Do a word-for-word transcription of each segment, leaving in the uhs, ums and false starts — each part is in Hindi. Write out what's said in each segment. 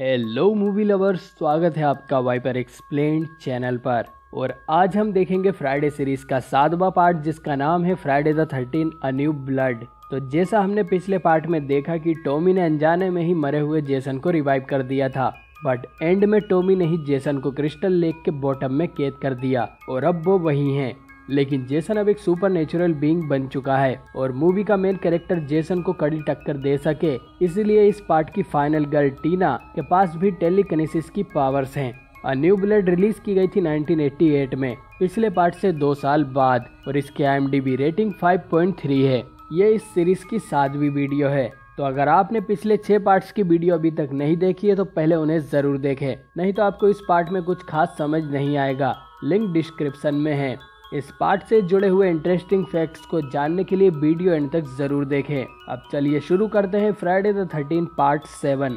हेलो मूवी लवर्स, स्वागत है आपका वाइपर एक्सप्लेन्ड चैनल पर। और आज हम देखेंगे फ्राइडे सीरीज का सातवां पार्ट जिसका नाम है Friday the thirteen a new blood. तो जैसा हमने पिछले पार्ट में देखा कि टॉमी ने अनजाने में ही मरे हुए जेसन को रिवाइव कर दिया था, बट एंड में टॉमी ने ही जेसन को क्रिस्टल लेक के बॉटम में कैद कर दिया और अब वो वही हैं। लेकिन जेसन अब एक सुपर नेचुरल बीइंग बन चुका है और मूवी का मेन कैरेक्टर जेसन को कड़ी टक्कर दे सके, इसलिए इस पार्ट की फाइनल गर्ल टीना के पास भी टेलीकिनेसिस की पावर्स हैं। अ न्यू ब्लड रिलीज की गई थी नाइनटीन एटी एट में, पिछले पार्ट से दो साल बाद, और इसकी I M D B rating five point three है। ये इस सीरीज की सातवीं वीडियो है। तो अगर आपने पिछले छह पार्ट्स की वीडियो अभी तक नहीं देखी है तो पहले उन्हें जरूर देखें, नहीं तो आपको इस पार्ट में कुछ खास समझ नहीं आएगा। लिंक डिस्क्रिप्शन में है। इस पार्ट से जुड़े हुए इंटरेस्टिंग फैक्ट्स को जानने के लिए वीडियो एंड तक जरूर देखें। अब चलिए शुरू करते हैं Friday the thirteen part seven.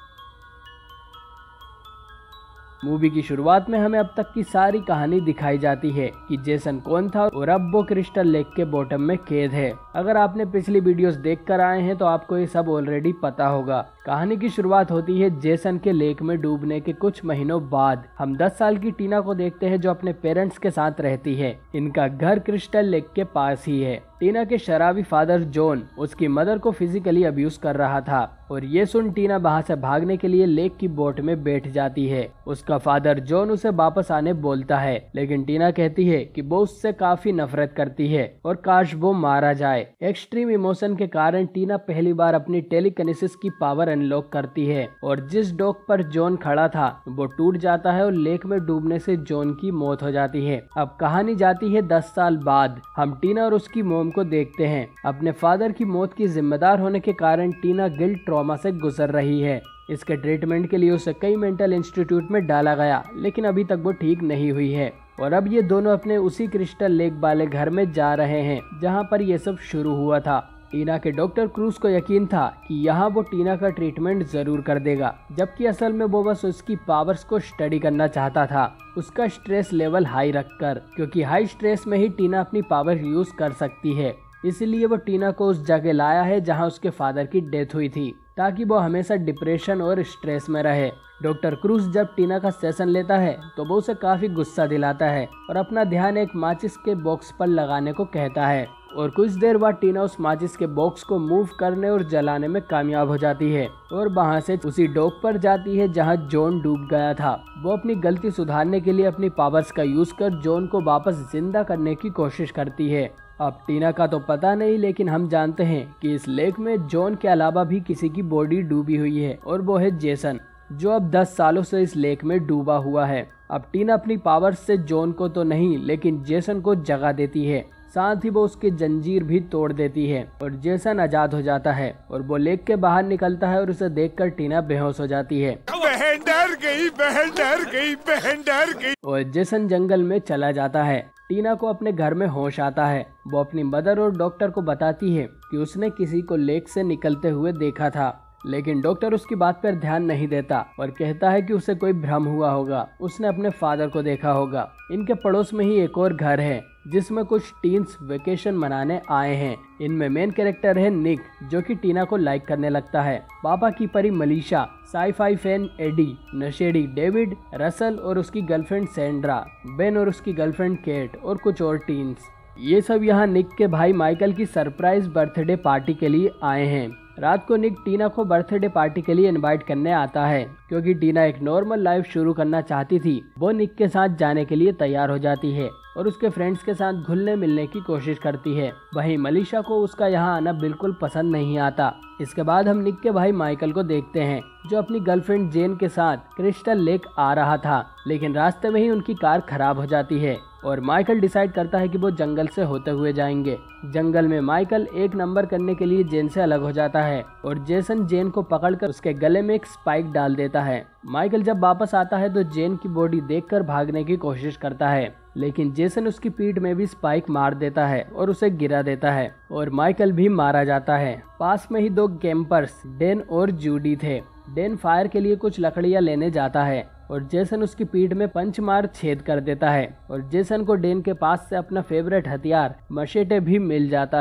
Movie की शुरुआत में हमें अब तक की सारी कहानी दिखाई जाती है कि जेसन कौन था और अब वो क्रिस्टल लेक के बॉटम में कैद है। अगर आपने पिछली वीडियोस देख कर आए हैं तो आपको ये सब ऑलरेडी पता होगा। कहानी की शुरुआत होती है जेसन के लेक में डूबने के कुछ महीनों बाद। हम दस साल की टीना को देखते हैं जो अपने पेरेंट्स के साथ रहती है। इनका घर क्रिस्टल लेक के पास ही है। टीना के शराबी फादर जॉन उसकी मदर को फिजिकली अब्यूज कर रहा था और ये सुन टीना वहाँ से भागने के लिए लेक की बोट में बैठ जाती है। उसका फादर जॉन उसे वापस आने बोलता है, लेकिन टीना कहती है कि वो उससे काफी नफरत करती है और काश वो मारा जाए। एक्सट्रीम इमोशन के कारण टीना पहली बार अपनी टेलीकिनेसिस की पावर अनलॉक करती है और जिस डॉक पर जॉन खड़ा था वो टूट जाता है और लेक में डूबने से जॉन की मौत हो जाती है। अब कहानी जाती है दस साल बाद। हम टीना और उसकी मोम को देखते हैं। अपने फादर की मौत की जिम्मेदार होने के कारण टीना गिल्ट ट्रॉमा से गुजर रही है। इसके ट्रीटमेंट के लिए उसे कई मेंटल इंस्टीट्यूट में डाला गया, लेकिन अभी तक वो ठीक नहीं हुई है। और अब ये दोनों अपने उसी क्रिस्टल लेक वाले घर में जा रहे हैं जहां पर ये सब शुरू हुआ था। टीना के डॉक्टर क्रूज को यकीन था कि यहाँ वो टीना का ट्रीटमेंट जरूर कर देगा, जबकि असल में वो बस उसकी पावर्स को स्टडी करना चाहता था, उसका स्ट्रेस लेवल हाई रखकर, क्योंकि हाई स्ट्रेस में ही टीना अपनी पावर यूज कर सकती है। इसलिए वो टीना को उस जगह लाया है जहाँ उसके फादर की डेथ हुई थी, ताकि वो हमेशा डिप्रेशन और स्ट्रेस में रहे। डॉक्टर क्रूज जब टीना का सेशन लेता है तो वो उसे काफी गुस्सा दिलाता है और अपना ध्यान एक माचिस के बॉक्स पर लगाने को कहता है। और कुछ देर बाद टीना उस माचिस के बॉक्स को मूव करने और जलाने में कामयाब हो जाती है और वहां से उसी डॉक पर जाती है जहां जॉन डूब गया था। वो अपनी गलती सुधारने के लिए अपनी पावर्स का यूज कर जॉन को वापस जिंदा करने की कोशिश करती है। अब टीना का तो पता नहीं, लेकिन हम जानते हैं कि इस लेक में जॉन के अलावा भी किसी की बॉडी डूबी हुई है और वो है जेसन, जो अब दस सालों से इस लेक में डूबा हुआ है। अब टीना अपनी पावर्स से जॉन को तो नहीं लेकिन जेसन को जगा देती है, साथ ही वो उसकी जंजीर भी तोड़ देती है और जेसन आजाद हो जाता है और वो लेक के बाहर निकलता है और उसे देखकर टीना बेहोश हो जाती है। बहन डर गई, बहन डर गई, बहन डर गई। और जेसन जंगल में चला जाता है। टीना को अपने घर में होश आता है। वो अपनी मदर और डॉक्टर को बताती है कि उसने किसी को लेक से निकलते हुए देखा था, लेकिन डॉक्टर उसकी बात पर ध्यान नहीं देता और कहता है कि उसे कोई भ्रम हुआ होगा, उसने अपने फादर को देखा होगा। इनके पड़ोस में ही एक और घर है जिसमें कुछ टीन्स वेकेशन मनाने आए हैं। इनमें मेन कैरेक्टर है निक, जो कि टीना को लाइक करने लगता है। पापा की परी मलीशा, साई-फाई फैन एडी, नशेड़ी डेविड, रसल और उसकी गर्लफ्रेंड सैंड्रा, बेन और उसकी गर्लफ्रेंड केट और कुछ और टीन्स। ये सब यहाँ निक के भाई माइकल की सरप्राइज बर्थडे पार्टी के लिए आए हैं। रात को निक टीना को बर्थडे पार्टी के लिए इनवाइट करने आता है। क्योंकि टीना एक नॉर्मल लाइफ शुरू करना चाहती थी, वो निक के साथ जाने के लिए तैयार हो जाती है और उसके फ्रेंड्स के साथ घुलने मिलने की कोशिश करती है। वहीं मलीशा को उसका यहाँ आना बिल्कुल पसंद नहीं आता। इसके बाद हम निक के भाई माइकल को देखते हैं, जो अपनी गर्लफ्रेंड जेन के साथ क्रिस्टल लेक आ रहा था, लेकिन रास्ते में ही उनकी कार खराब हो जाती है और माइकल डिसाइड करता है कि वो जंगल से होते हुए जाएंगे। जंगल में माइकल एक नंबर करने के लिए जेन से अलग हो जाता है और जेसन जेन को पकड़कर उसके गले में एक स्पाइक डाल देता है। माइकल जब वापस आता है तो जेन की बॉडी देखकर भागने की कोशिश करता है, लेकिन जेसन उसकी पीठ में भी स्पाइक मार देता है और उसे गिरा देता है और माइकल भी मारा जाता है। पास में ही दो कैंपर्स डेन और जूडी थे। डेन फायर के लिए कुछ लकड़ियां लेने जाता है और जेसन उसकी पीठ में पंच मार छेद कर देता है और जेसन को डेन के पास से अपना फेवरेट हथियार मशेटे भी मिल जाता है।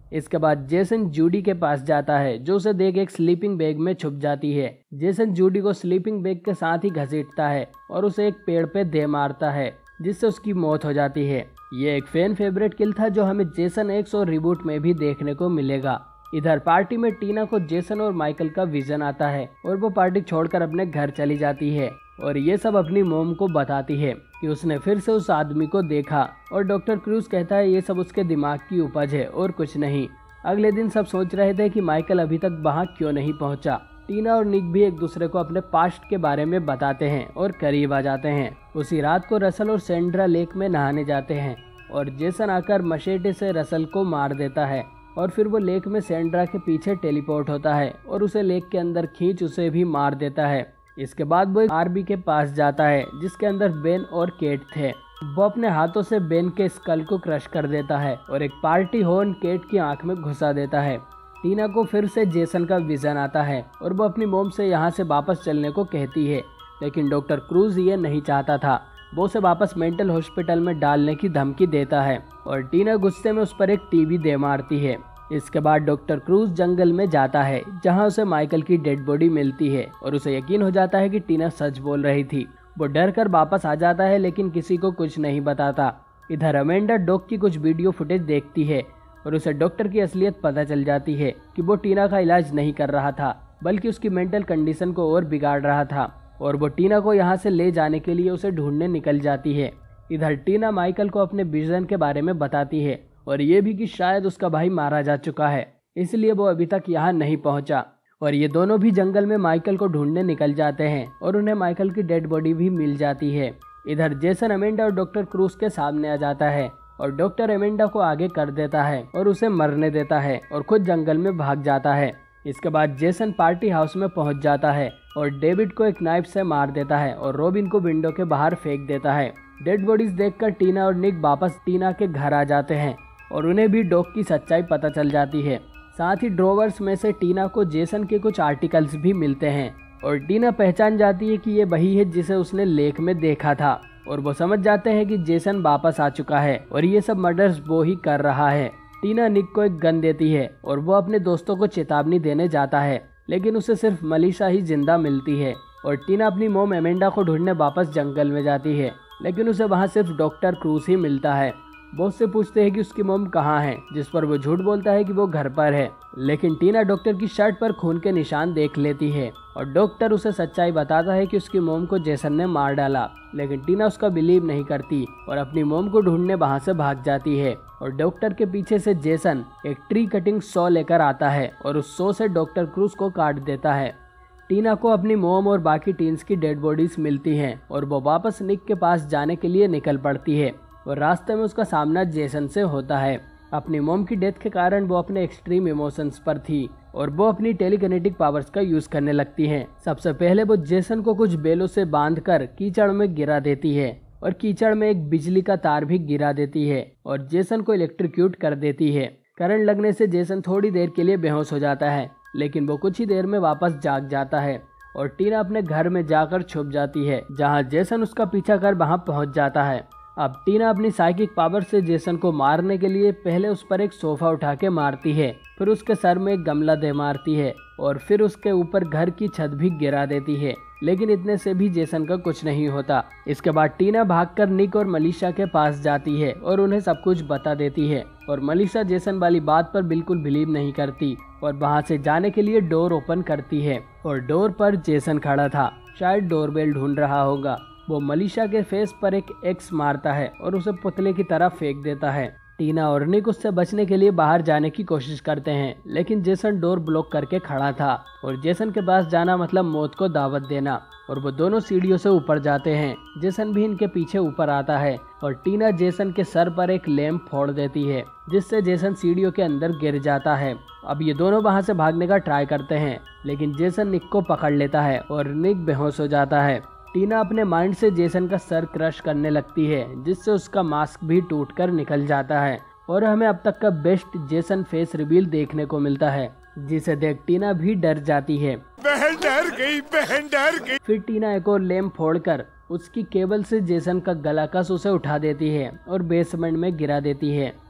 इसके बाद जेसन जूडी के पास जाता है, जो उसे देख एक स्लीपिंग बैग में छुप जाती है। जेसन जूडी को स्लीपिंग बैग के साथ ही घसीटता है और उसे एक पेड़ पे दे मारता है, जिससे उसकी मौत हो जाती है। ये एक फैन फेवरेट किल था जो हमें जेसन एक्स और रिबूट में भी देखने को मिलेगा। इधर पार्टी में टीना को जेसन और माइकल का विजन आता है और वो पार्टी छोड़कर अपने घर चली जाती है और ये सब अपनी मोम को बताती है कि उसने फिर से उस आदमी को देखा और डॉक्टर क्रूज कहता है ये सब उसके दिमाग की उपज है और कुछ नहीं। अगले दिन सब सोच रहे थे कि माइकल अभी तक वहाँ क्यों नहीं पहुँचा। टीना और निक भी एक दूसरे को अपने पास्ट के बारे में बताते हैं और करीब आ जाते हैं। उसी रात को रसल और सेंड्रा लेक में नहाने जाते हैं और जेसन आकर मशेटे से रसल को मार देता है और फिर वो लेक में सेंड्रा के पीछे टेलीपोर्ट होता है और उसे लेक के अंदर खींच उसे भी मार देता है। इसके बाद वो एक आरबी के पास जाता है जिसके अंदर बेन और केट थे। वो अपने हाथों से बेन के स्कल को क्रश कर देता है और एक पार्टी हॉर्न केट की आंख में घुसा देता है। टीना को फिर से जेसन का विजन आता है और वो अपनी मोम से यहाँ से वापस चलने को कहती है, लेकिन डॉक्टर क्रूज ये नहीं चाहता था। वो उसे वापस मेंटल हॉस्पिटल में डालने की धमकी देता है और टीना गुस्से में उस पर एक टीवी दे मारती है। इसके बाद डॉक्टर क्रूज जंगल में जाता है जहां उसे माइकल की डेड बॉडी मिलती है और उसे यकीन हो जाता है कि टीना सच बोल रही थी। वो डर कर वापस आ जाता है लेकिन किसी को कुछ नहीं बताता। इधर अमेंडा डॉग की कुछ वीडियो फुटेज देखती है और उसे डॉक्टर की असलियत पता चल जाती है कि वो टीना का इलाज नहीं कर रहा था बल्कि उसकी मेंटल कंडीशन को और बिगाड़ रहा था और वो टीना को यहाँ से ले जाने के लिए उसे ढूंढने निकल जाती है। इधर टीना माइकल को अपने विजन के बारे में बताती है और ये भी कि शायद उसका भाई मारा जा चुका है, इसलिए वो अभी तक यहाँ नहीं पहुँचा। और ये दोनों भी जंगल में माइकल को ढूंढने निकल जाते हैं और उन्हें माइकल की डेड बॉडी भी मिल जाती है। इधर जेसन अमेंडा और डॉक्टर क्रूज के सामने आ जाता है और डॉक्टर अमेंडा को आगे कर देता है और उसे मरने देता है और खुद जंगल में भाग जाता है। इसके बाद जेसन पार्टी हाउस में पहुंच जाता है और डेविड को एक नाइफ से मार देता है और रॉबिन को विंडो के बाहर फेंक देता है। डेड बॉडीज देखकर टीना और निक वापस टीना के घर आ जाते हैं और उन्हें भी डॉग की सच्चाई पता चल जाती है। साथ ही ड्रॉवर्स में से टीना को जेसन के कुछ आर्टिकल्स भी मिलते हैं और टीना पहचान जाती है कि ये वही है जिसे उसने लेक में देखा था और वो समझ जाते हैं कि जेसन वापस आ चुका है और ये सब मर्डर्स वो ही कर रहा है। टीना निक को एक गन देती है और वो अपने दोस्तों को चेतावनी देने जाता है, लेकिन उसे सिर्फ मलिशा ही जिंदा मिलती है और टीना अपनी मोम एमेंडा को ढूंढने वापस जंगल में जाती है, लेकिन उसे वहाँ सिर्फ डॉक्टर क्रूज ही मिलता है। वो उससे पूछते हैं कि उसकी मोम कहाँ है, जिस पर वो झूठ बोलता है कि वो घर पर है, लेकिन टीना डॉक्टर की शर्ट पर खून के निशान देख लेती है और डॉक्टर उसे सच्चाई बताता है कि उसकी मोम को जेसन ने मार डाला, लेकिन टीना उसका बिलीव नहीं करती और अपनी मोम को ढूंढने वहाँ से भाग जाती है। और डॉक्टर के पीछे से जेसन एक ट्री कटिंग सॉ लेकर आता है और उस सॉ से डॉक्टर क्रूज को काट देता है। टीना को अपनी मोम और बाकी टीन्स की डेड बॉडीज मिलती हैं और वो वापस निक के पास जाने के लिए निकल पड़ती है और रास्ते में उसका सामना जेसन से होता है। अपनी मोम की डेथ के कारण वो अपने एक्सट्रीम इमोशंस पर थी और वो अपनी टेलीकिनेटिक पावर्स का यूज करने लगती हैं। सबसे पहले वो जेसन को कुछ बेलों से बांधकर कीचड़ में गिरा देती है और कीचड़ में एक बिजली का तार भी गिरा देती है और जेसन को इलेक्ट्रिक्यूट कर देती है। करंट लगने से जेसन थोड़ी देर के लिए बेहोश हो जाता है, लेकिन वो कुछ ही देर में वापस जाग जाता है और टीना अपने घर में जाकर छुप जाती है, जहाँ जेसन उसका पीछा कर वहाँ पहुँच जाता है। अब टीना अपनी साइकिक पावर से जेसन को मारने के लिए पहले उस पर एक सोफा उठा के मारती है, फिर उसके सर में एक गमला दे मारती है और फिर उसके ऊपर घर की छत भी गिरा देती है, लेकिन इतने से भी जेसन का कुछ नहीं होता। इसके बाद टीना भागकर निक और मलिशा के पास जाती है और उन्हें सब कुछ बता देती है और मलिशा जेसन वाली बात पर बिल्कुल बिलीव नहीं करती और वहाँ से जाने के लिए डोर ओपन करती है और डोर पर जेसन खड़ा था, शायद डोरबेल ढूंढ रहा होगा। वो मलिशा के फेस पर एक एक्स मारता है और उसे पुतले की तरह फेंक देता है। टीना और निक उससे बचने के लिए बाहर जाने की कोशिश करते हैं, लेकिन जेसन डोर ब्लॉक करके खड़ा था और जेसन के पास जाना मतलब मौत को दावत देना और वो दोनों सीढ़ियों से ऊपर जाते हैं। जेसन भी इनके पीछे ऊपर आता है और टीना जेसन के सर पर एक लैंप फोड़ देती है, जिससे जेसन सीढ़ियों के अंदर गिर जाता है। अब ये दोनों वहाँ से भागने का ट्राई करते हैं, लेकिन जेसन निक को पकड़ लेता है और निक बेहोश हो जाता है। टीना अपने माइंड से जेसन का सर क्रश करने लगती है, जिससे उसका मास्क भी टूटकर निकल जाता है और हमें अब तक का बेस्ट जेसन फेस रिवील देखने को मिलता है, जिसे देख टीना भी डर जाती है। बहन डर गई, बहन डर गई। फिर टीना एक और लैंप फोड़कर उसकी केबल से जेसन का गला कस उसे उठा देती है और बेसमेंट में गिरा देती है।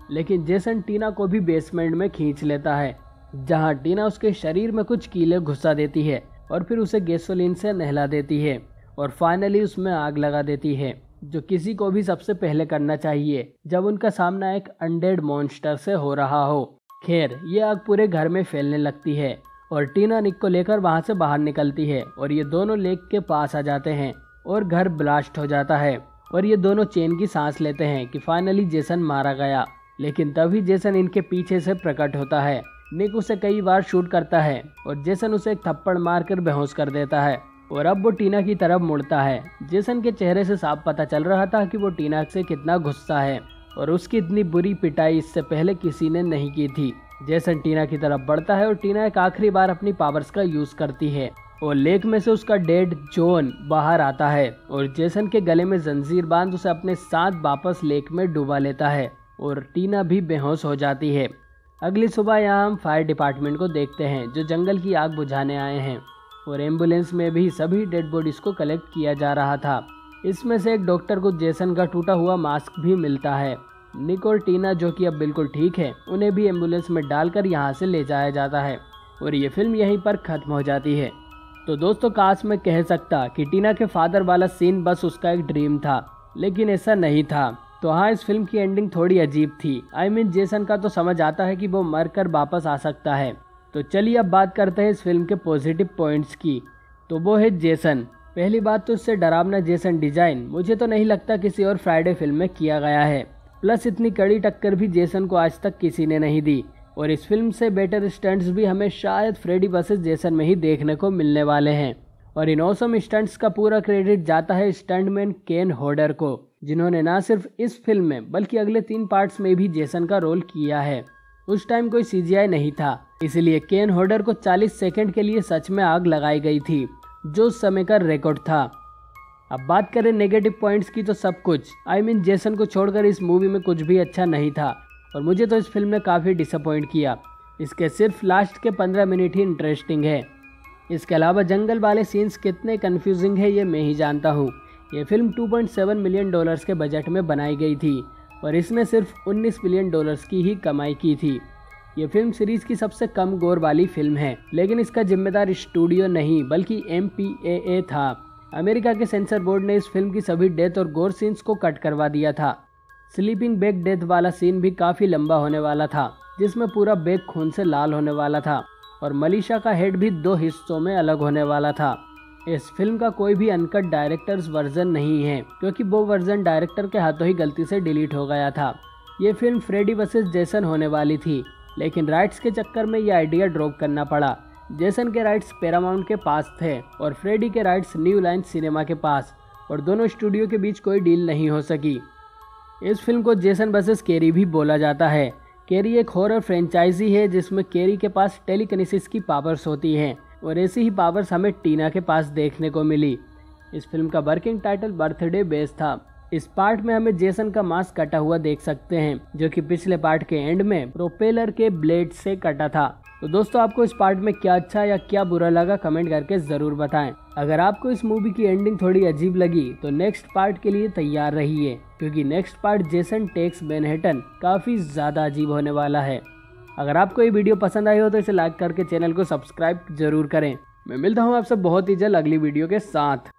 लेकिन जेसन टीना को भी बेसमेंट में खींच लेता है, जहां टीना उसके शरीर में कुछ कीले घुसा देती है और फिर उसे गैसोलीन से नहला देती है और फाइनली उसमें आग लगा देती है, जो किसी को भी सबसे पहले करना चाहिए जब उनका सामना एक अनडेड मॉन्स्टर से हो रहा हो। खैर, ये आग पूरे घर में फैलने लगती है और टीना निक को लेकर वहां से बाहर निकलती है और ये दोनों लेक के पास आ जाते हैं और घर ब्लास्ट हो जाता है और ये दोनों चैन की सांस लेते हैं कि फाइनली जेसन मारा गया। लेकिन तभी जेसन इनके पीछे से प्रकट होता है। निक उसे कई बार शूट करता है और जेसन उसे एक थप्पड़ मारकर बेहोश कर देता है और अब वो टीना की तरफ मुड़ता है। जेसन के चेहरे से साफ पता चल रहा था कि वो टीना से कितना गुस्सा है और उसकी इतनी बुरी पिटाई इससे पहले किसी ने नहीं की थी। जेसन टीना की तरफ बढ़ता है और टीना एक आखिरी बार अपनी पावर्स का यूज करती है और लेक में से उसका डेड जॉन बाहर आता है और जेसन के गले में जंजीर बांध उसे अपने साथ वापस लेक में डुबा लेता है और टीना भी बेहोश हो जाती है। अगली सुबह यहाँ हम फायर डिपार्टमेंट को देखते हैं, जो जंगल की आग बुझाने आए हैं और एम्बुलेंस में भी सभी डेड बॉडीज को कलेक्ट किया जा रहा था। इसमें से एक डॉक्टर को जेसन का टूटा हुआ मास्क भी मिलता है। निक और टीना, जो कि अब बिल्कुल ठीक है, उन्हें भी एम्बुलेंस में डालकर यहाँ से ले जाया जाता है और ये फिल्म यहीं पर खत्म हो जाती है। तो दोस्तों, काश मैं कह सकता कि टीना के फादर वाला सीन बस उसका एक ड्रीम था, लेकिन ऐसा नहीं था। तो हाँ, इस फिल्म की एंडिंग थोड़ी अजीब थी। आई मीन जेसन का तो समझ आता है कि वो मरकर वापस आ सकता है। तो चलिए अब बात करते हैं इस फिल्म के पॉजिटिव पॉइंट्स की। तो वो है जेसन। पहली बात तो इससे डरावना जेसन डिजाइन मुझे तो नहीं लगता किसी और फ्राइडे फिल्म में किया गया है। प्लस इतनी कड़ी टक्कर भी जेसन को आज तक किसी ने नहीं दी और इस फिल्म से बेटर स्टंट्स भी हमें शायद फ्रेडी वर्सेस जेसन में ही देखने को मिलने वाले हैं। और इन ऑसम स्टंट्स का पूरा क्रेडिट जाता है स्टंटमैन केन होडर को, जिन्होंने न सिर्फ इस फिल्म में बल्कि अगले तीन पार्ट्स में भी जेसन का रोल किया है। उस टाइम कोई सीजीआई नहीं था, इसलिए केन होडर को चालीस सेकंड के लिए सच में आग लगाई गई थी, जो उस समय का रिकॉर्ड था। अब बात करें नेगेटिव पॉइंट्स की, तो सब कुछ आई मीन जेसन को छोड़कर इस मूवी में कुछ भी अच्छा नहीं था और मुझे तो इस फिल्म ने काफ़ी डिसअपॉइंट किया। इसके सिर्फ लास्ट के पंद्रह मिनट ही इंटरेस्टिंग है। इसके अलावा जंगल वाले सीन्स कितने कंफ्यूजिंग है ये मैं ही जानता हूँ। ये film two point seven million dollars के बजट में बनाई गई थी और इसने सिर्फ उन्नीस मिलियन डॉलर्स की ही कमाई की थी। ये फिल्म सीरीज की सबसे कम गोर वाली फिल्म है, लेकिन इसका जिम्मेदार स्टूडियो नहीं बल्कि एम पी ए ए था। अमेरिका के सेंसर बोर्ड ने इस फिल्म की सभी डेथ और गोर सीन्स को कट करवा दिया था। स्लीपिंग बैग डेथ वाला सीन भी काफ़ी लंबा होने वाला था, जिसमें पूरा बैग खून से लाल होने वाला था और मलीशा का हेड भी दो हिस्सों में अलग होने वाला था। इस फिल्म का कोई भी अनकट डायरेक्टर्स वर्जन नहीं है, क्योंकि वो वर्जन डायरेक्टर के हाथों ही गलती से डिलीट हो गया था। ये फिल्म फ्रेडी वर्सेस जेसन होने वाली थी, लेकिन राइट्स के चक्कर में ये आइडिया ड्रॉप करना पड़ा। जेसन के राइट्स पैरामाउंट के पास थे और फ्रेडी के राइट्स न्यू लाइन सिनेमा के पास, और दोनों स्टूडियो के बीच कोई डील नहीं हो सकी। इस फिल्म को जेसन वर्सेस कैरी भी बोला जाता है। कैरी एक हॉरर फ्रेंचाइजी है जिसमें कैरी के पास टेलीकिनेसिस की पावर्स होती हैं और ऐसी ही पावर्स हमें टीना के पास देखने को मिली। इस फिल्म का वर्किंग टाइटल बर्थडे बेस था। इस पार्ट में हमें जेसन का मास्क कटा हुआ देख सकते हैं, जो कि पिछले पार्ट के एंड में प्रोपेलर के ब्लेड से कटा था। तो दोस्तों, आपको इस पार्ट में क्या अच्छा या क्या बुरा लगा कमेंट करके ज़रूर बताएं। अगर आपको इस मूवी की एंडिंग थोड़ी अजीब लगी तो नेक्स्ट पार्ट के लिए तैयार रहिए, क्योंकि next part Jason takes Manhattan काफ़ी ज़्यादा अजीब होने वाला है। अगर आपको ये वीडियो पसंद आई हो तो इसे लाइक करके चैनल को सब्सक्राइब जरूर करें। मैं मिलता हूँ आपसे बहुत ही जल्द अगली वीडियो के साथ।